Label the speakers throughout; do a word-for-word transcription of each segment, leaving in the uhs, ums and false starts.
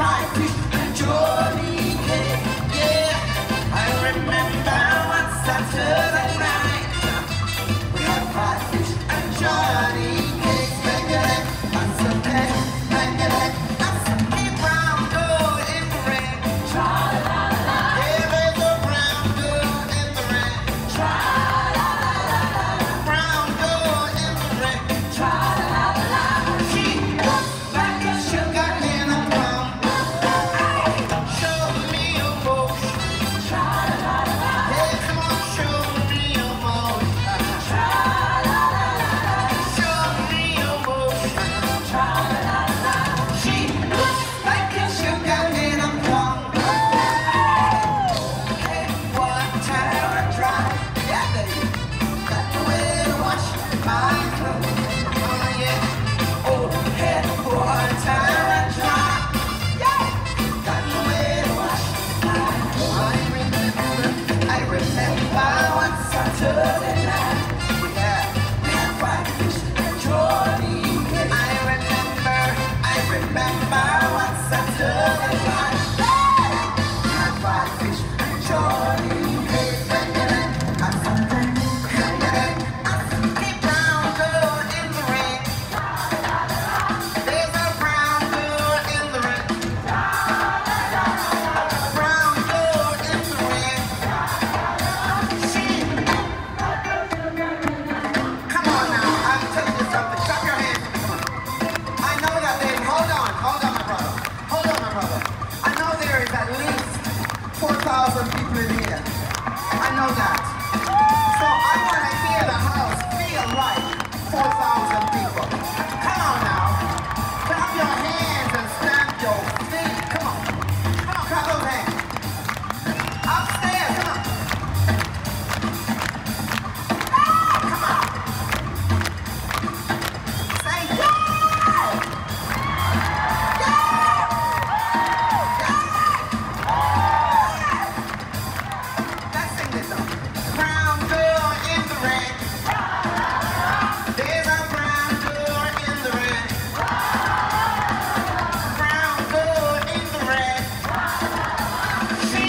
Speaker 1: fried fish and Johnny cake. Yeah, I remember one Saturday night. We had fried fish and Johnny cake. Bangale, and some cake, bangale, and some cake. Brown girl in the rain. Tra-la-la-la. Yeah, there's a brown girl in the rain. Tra-la-la-la. Brown girl in the rain. Tra-la-la-la. She looks like a sugar in a plum. Show me your motion. Tra-la-la-la. Hey, come on, show me your motion. Tra-la-la-la. Show me your motion. Tra-la-la-la. She looks like a sugar in a plum. Hey, one time I tried. Yeah, baby. Got the way to wash my clothes. Oh, yeah. Oh, hey, one time I tried. Yeah. Got the way to wash my clothes. I remember, I remember one Saturday night. We had, we had fried fish and Johnny cake. I remember, I remember one Saturday night. We had fried fish and Johnny cake. And some cake, and some cake. Brown girl in the rain. There's a brown girl in the rain. Brown girl in the rain. She. Come on now, I'm telling you something. Clap your hands. Come on. I know that there. Hold on, hold on, my brother. Hold on, my brother. I know there is at least four thousand people in here. I know that. So I want to hear the house feel like four thousand people. Come on now. Clap your hands and stamp your feet. Come on. Come on, clap those hands. Upstairs, come on. Ah, come on. Say yeah! Let's sing this song. Brown girl in the rain. There's a brown girl in the rain. Brown girl in the rain. She.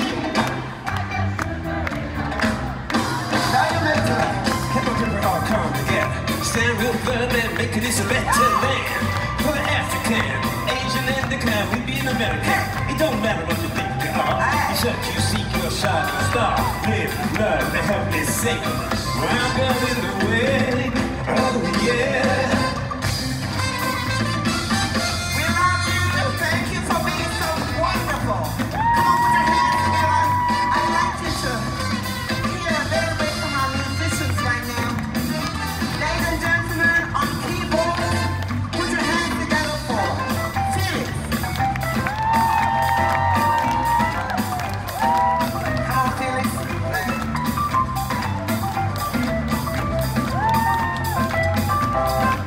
Speaker 1: Now you make it.
Speaker 2: Come on, people all come together. Stand real firm and make this a better land. For the African, Asian, and the clan, we be an American. It don't matter what you think you are. You should you seek your shining star. Live, love, and help me sing. Brown girl in the way. Oh yeah.
Speaker 1: We love you. Thank you for being so wonderful. Come on, put your hands together. I'd like you to hear a little bit from our musicians right now. Ladies and gentlemen, on keyboards, put your hands together for Felix. Come on, Felix. Play.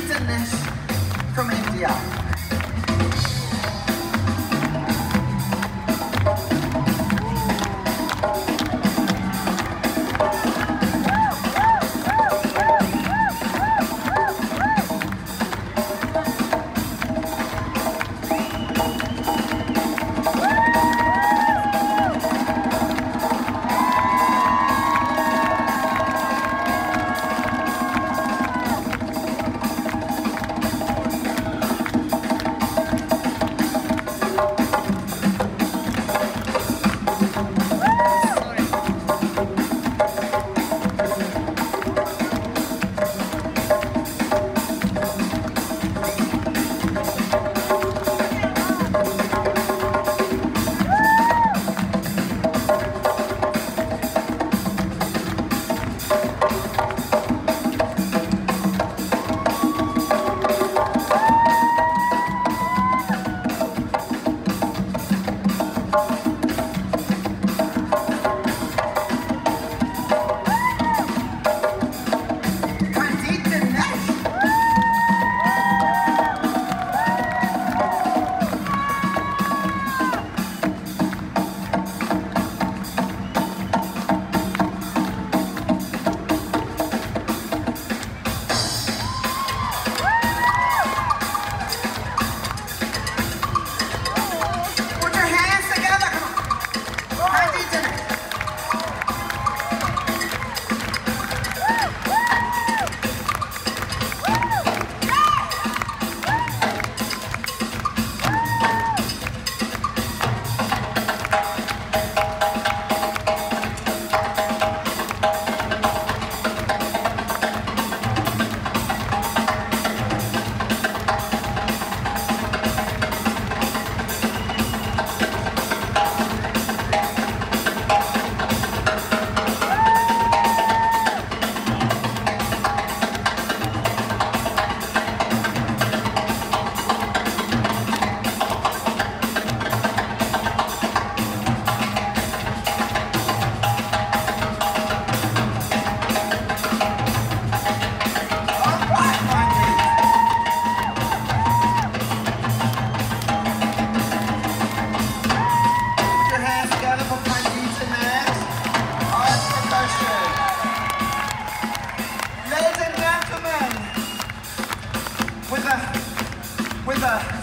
Speaker 1: Dinesh from India. With a